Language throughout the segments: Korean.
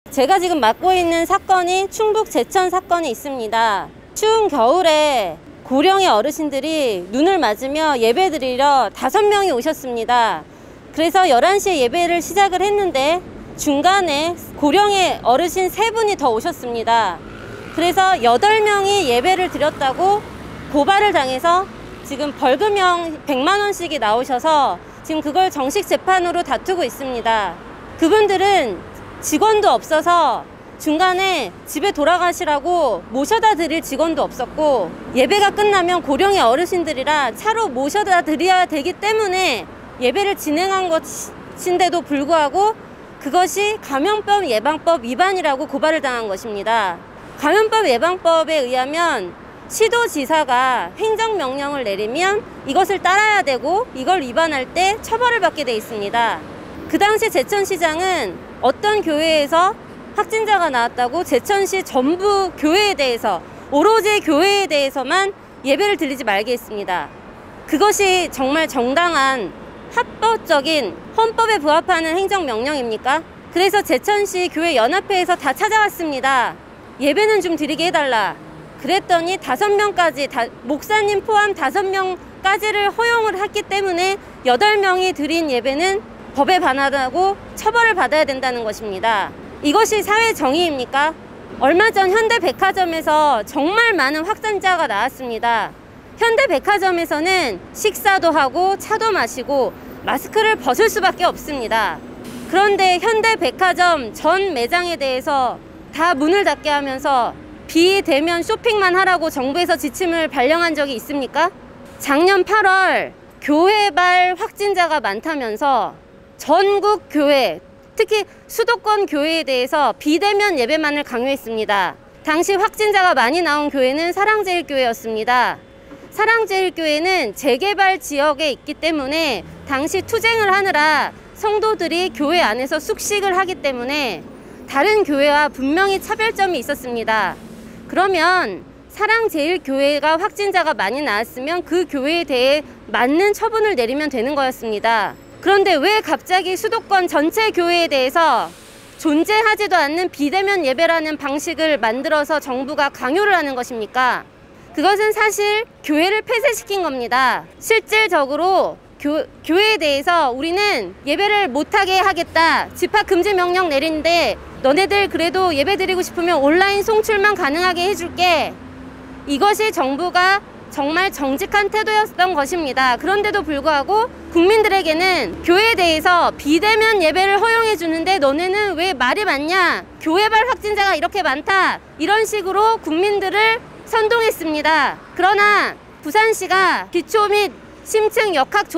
제가 지금 맡고 있는 사건이 충북 제천 사건이 있습니다. 추운 겨울에 고령의 어르신들이 눈을 맞으며 예배 드리러 5명이 오셨습니다. 그래서 11시에 예배를 시작을 했는데 중간에 고령의 어르신 3분이 더 오셨습니다. 그래서 8명이 예배를 드렸다고 고발을 당해서 지금 벌금형 100만 원씩이 나오셔서 지금 그걸 정식 재판으로 다투고 있습니다. 그분들은 직원도 없어서 중간에 집에 돌아가시라고 모셔다 드릴 직원도 없었고, 예배가 끝나면 고령의 어르신들이라 차로 모셔다 드려야 되기 때문에 예배를 진행한 것인데도 불구하고 그것이 감염병 예방법 위반이라고 고발을 당한 것입니다. 감염병 예방법에 의하면 시도지사가 행정명령을 내리면 이것을 따라야 되고 이걸 위반할 때 처벌을 받게 돼 있습니다. 그 당시 제천시장은 어떤 교회에서 확진자가 나왔다고 제천시 전부 교회에 대해서, 오로지 교회에 대해서만 예배를 드리지 말게 했습니다. 그것이 정말 정당한 합법적인 헌법에 부합하는 행정명령입니까? 그래서 제천시 교회 연합회에서 다 찾아왔습니다. 예배는 좀 드리게 해달라. 그랬더니 5명까지, 목사님 포함 5명까지를 허용을 했기 때문에 8명이 드린 예배는 법에 반하다고 처벌을 받아야 된다는 것입니다. 이것이 사회 정의입니까? 얼마 전 현대백화점에서 정말 많은 확진자가 나왔습니다. 현대백화점에서는 식사도 하고 차도 마시고 마스크를 벗을 수밖에 없습니다. 그런데 현대백화점 전 매장에 대해서 다 문을 닫게 하면서 비대면 쇼핑만 하라고 정부에서 지침을 발령한 적이 있습니까? 작년 8월 교회발 확진자가 많다면서 전국 교회, 특히 수도권 교회에 대해서 비대면 예배만을 강요했습니다. 당시 확진자가 많이 나온 교회는 사랑제일교회였습니다. 사랑제일교회는 재개발 지역에 있기 때문에 당시 투쟁을 하느라 성도들이 교회 안에서 숙식을 하기 때문에 다른 교회와 분명히 차별점이 있었습니다. 그러면 사랑제일교회가 확진자가 많이 나왔으면 그 교회에 대해 맞는 처분을 내리면 되는 거였습니다. 그런데 왜 갑자기 수도권 전체 교회에 대해서 존재하지도 않는 비대면 예배라는 방식을 만들어서 정부가 강요를 하는 것입니까? 그것은 사실 교회를 폐쇄시킨 겁니다. 실질적으로 교회에 대해서 우리는 예배를 못하게 하겠다, 집합금지 명령 내리는데 너네들 그래도 예배 드리고 싶으면 온라인 송출만 가능하게 해줄게. 이것이 정부가 정말 정직한 태도였던 것입니다. 그런데도 불구하고 국민들에게는 교회에 대해서 비대면 예배를 허용해 주는데 너네는 왜 말이 많냐, 교회발 확진자가 이렇게 많다, 이런 식으로 국민들을 선동했습니다. 그러나 부산시가 기초 및 심층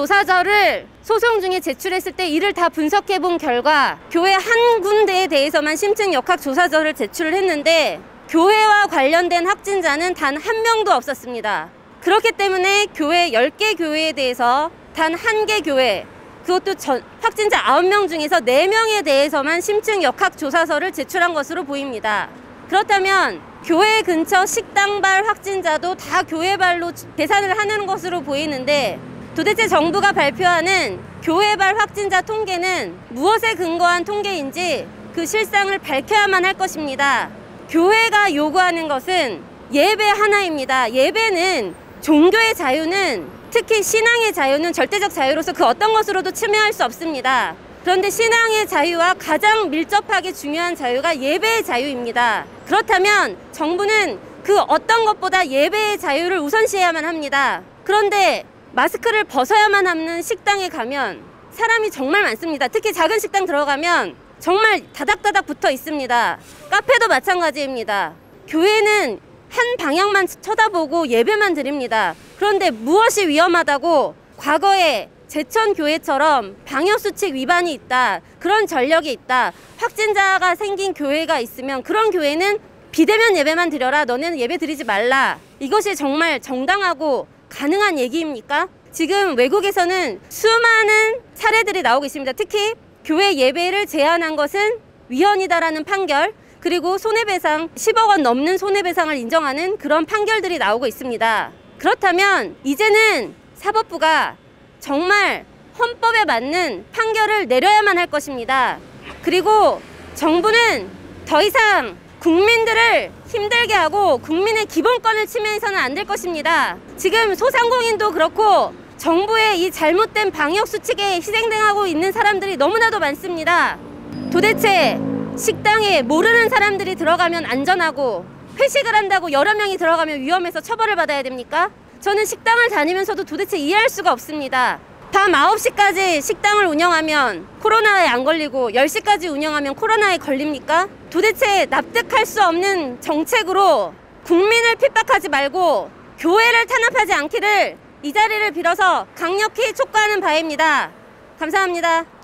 역학조사서를 소송 중에 제출했을 때 이를 다 분석해 본 결과 교회 한 군데에 대해서만 심층 역학조사서를 제출을 했는데 교회와 관련된 확진자는 단 1명도 없었습니다. 그렇기 때문에 교회 10개 교회에 대해서 단 1개 교회, 그것도 확진자 9명 중에서 4명에 대해서만 심층 역학조사서를 제출한 것으로 보입니다. 그렇다면 교회 근처 식당발 확진자도 다 교회발로 계산을 하는 것으로 보이는데, 도대체 정부가 발표하는 교회발 확진자 통계는 무엇에 근거한 통계인지 그 실상을 밝혀야만 할 것입니다. 교회가 요구하는 것은 예배 하나입니다. 예배는, 종교의 자유는, 특히 신앙의 자유는 절대적 자유로서 그 어떤 것으로도 침해할 수 없습니다. 그런데 신앙의 자유와 가장 밀접하게 중요한 자유가 예배의 자유입니다. 그렇다면 정부는 그 어떤 것보다 예배의 자유를 우선시해야만 합니다. 그런데 마스크를 벗어야만 하는 식당에 가면 사람이 정말 많습니다. 특히 작은 식당 들어가면 정말 다닥다닥 붙어 있습니다. 카페도 마찬가지입니다. 교회는 한 방향만 쳐다보고 예배만 드립니다. 그런데 무엇이 위험하다고 과거에 제천교회처럼 방역수칙 위반이 있다, 그런 전력이 있다, 확진자가 생긴 교회가 있으면 그런 교회는 비대면 예배만 드려라, 너네는 예배 드리지 말라, 이것이 정말 정당하고 가능한 얘기입니까? 지금 외국에서는 수많은 사례들이 나오고 있습니다. 특히 교회 예배를 제한한 것은 위헌이다라는 판결, 그리고 손해배상 10억 원 넘는 손해배상을 인정하는 그런 판결들이 나오고 있습니다. 그렇다면 이제는 사법부가 정말 헌법에 맞는 판결을 내려야만 할 것입니다. 그리고 정부는 더 이상 국민들을 힘들게 하고 국민의 기본권을 침해해서는 안 될 것입니다. 지금 소상공인도 그렇고 정부의 이 잘못된 방역 수칙에 희생당하고 있는 사람들이 너무나도 많습니다. 도대체 식당에 모르는 사람들이 들어가면 안전하고 회식을 한다고 여러 명이 들어가면 위험해서 처벌을 받아야 됩니까? 저는 식당을 다니면서도 도대체 이해할 수가 없습니다. 밤 9시까지 식당을 운영하면 코로나에 안 걸리고 10시까지 운영하면 코로나에 걸립니까? 도대체 납득할 수 없는 정책으로 국민을 핍박하지 말고 교회를 탄압하지 않기를 이 자리를 빌어서 강력히 촉구하는 바입니다. 감사합니다.